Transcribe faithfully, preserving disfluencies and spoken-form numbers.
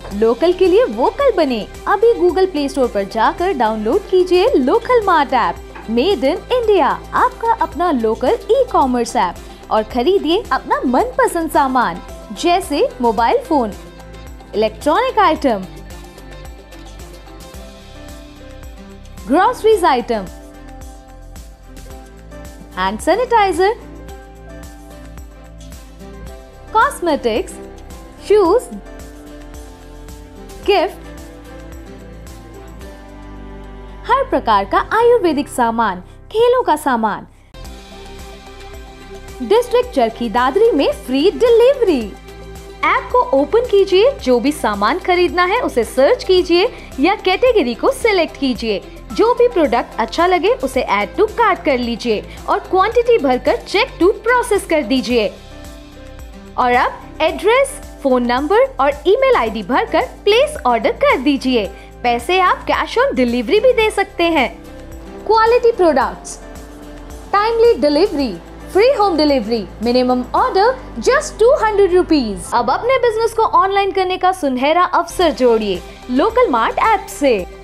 Local के लिए vocal बने। अभी गूगल प्ले स्टोर पर जाकर डाउनलोड कीजिए local mart app. Made in India, आपका अपना लोकल ई कॉमर्स ऐप और खरीदिए अपना मनपसंद सामान जैसे mobile phone, electronic item, groceries item, hand sanitizer, cosmetics, shoes, gift, हर प्रकार का आयुर्वेदिक सामान, खेलों का सामान। डिस्ट्रिक्ट चरखी दादरी में फ्री डिलीवरी। ऐप को ओपन कीजिए, जो भी सामान खरीदना है उसे सर्च कीजिए या कैटेगरी को सिलेक्ट कीजिए। जो भी प्रोडक्ट अच्छा लगे उसे ऐड टू कार्ट कर लीजिए और क्वांटिटी भरकर चेक टू प्रोसेस कर दीजिए। और अब एड्रेस, फोन नंबर और ईमेल आईडी भरकर प्लेस ऑर्डर कर दीजिए। पैसे आप कैश ऑन डिलीवरी भी दे सकते हैं। Quality products, timely delivery, free home delivery, minimum order just two hundred rupees. अब अपने बिजनेस को ऑनलाइन करने का सुनहरा अवसर जोड़िए लोकल मार्ट ऐप से।